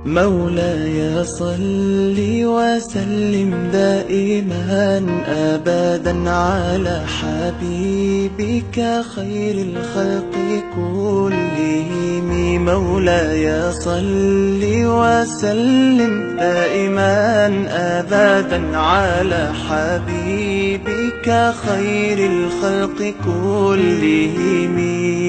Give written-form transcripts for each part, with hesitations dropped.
مولاي صل وسلم دائما أبدا على حبيبك خير الخلق كلهم. مولاي صل وسلم دائما أبدا على حبيبك خير الخلق كلهم.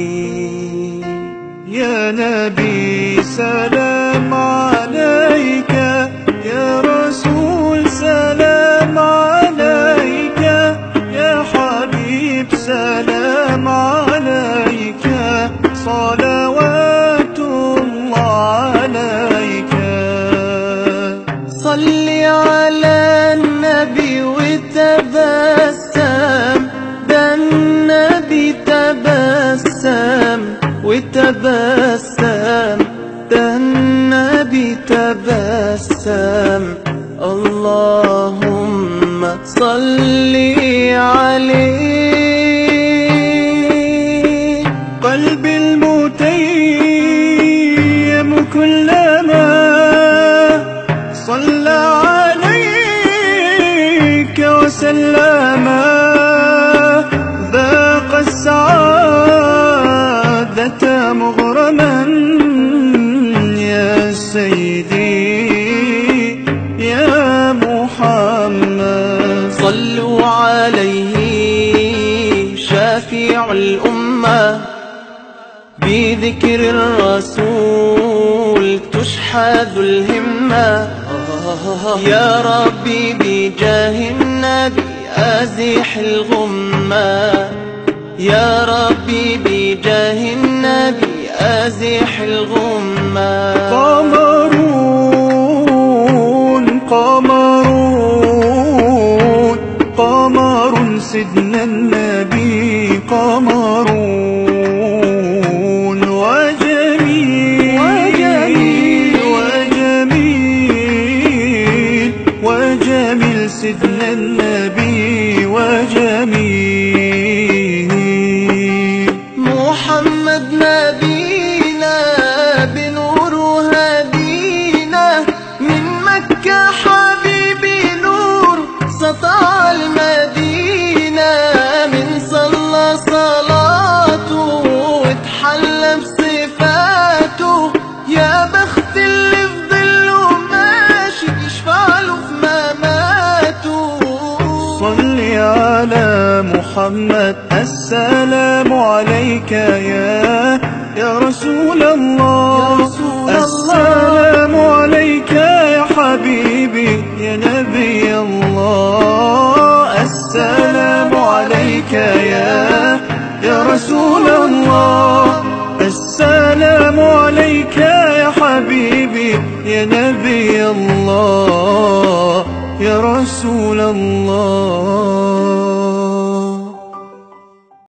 يا نبي سلام عليك، يا رسول سلام عليك، يا حبيب سلام عليك، صلوات الله عليك. صل على النبي وتبسم، ده النبي تبسم وتبسم، ده النبي تبسم. اللهم صل عليه. قلبي المتيم كلما صلى عليك وسلم، ذاق السعادة مغرما يا سيدي يا محمد. صلوا عليه شافع الأمة، بذكر الرسول تشحذ الهمة. يا ربي بجاه النبي أزح الغمة، يا ربي بجاه النبي أزح الغمة. قمرون قمرون قمر سيدنا النبي، قمرون وجميل وجميل وجميل وجميل سيدنا النبي وجميل. محمد نبينا بنور هدينا، من مكة حبيبي نور سطع المدينة. من صلى صلاته واتحلى بصفاته، يا بخت اللي في ظله ماشي يشفع له في مماته. صل على محمد، السلام عليك يا رسول الله. السلام عليك يا حبيبي يا نبي الله. السلام عليك يا رسول الله. السلام عليك يا حبيبي يا نبي الله يا رسول الله.